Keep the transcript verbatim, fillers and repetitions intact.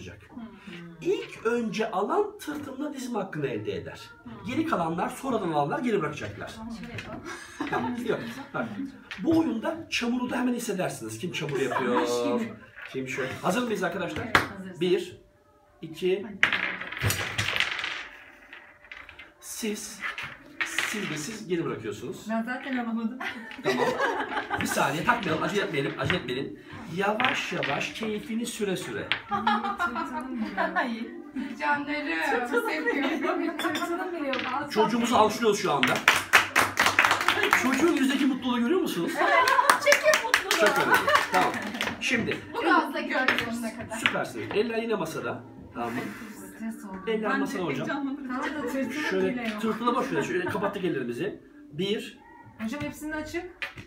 olacak. İlk önce alan tırtımla dizim hakkını elde eder. Geri kalanlar, sonradan alanlar geri bırakacaklar. Tamam, yok. Bak, bu oyunda çamuru da hemen hissedersiniz. Kim çamur yapıyor? Kim şöyle. Hazır mıyız arkadaşlar? Evet, hazırız. Bir, iki. Siz, siz de siz geri bırakıyorsunuz. Ben zaten alamadım. Tamam. Bir saniye takmayalım, acele etmeyelim, acele etmeyelim. Yavaş yavaş keyfini süre süre. Hayır. Canlarım. Seviyorum. Tırtılım biliyor. Çocuğumuzu alkışlıyoruz şu anda. Çocuğun yüzdeki mutluluğu görüyor musunuz? Çekin mutluluğu. Çok önemli. Tamam. Şimdi Bu gazla gördüm sonuna kadar. süpersiniz. Eller yine masada. Tamam mı? Eller masada hocam. Tamam da tırtılım bile Şöyle yok. tırtıla boş ver. Şöyle kapattık ellerimizi. Bir, Hocam hepsini açık.